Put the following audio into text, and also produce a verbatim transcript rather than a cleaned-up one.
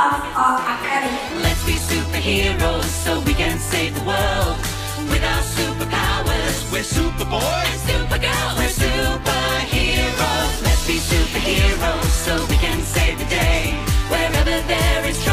of our academy. Let's be superheroes so we can save the world. With our superpowers, we're Superboy and Supergirl. We're superheroes. Let's be superheroes so we can save the day. Wherever there is trouble,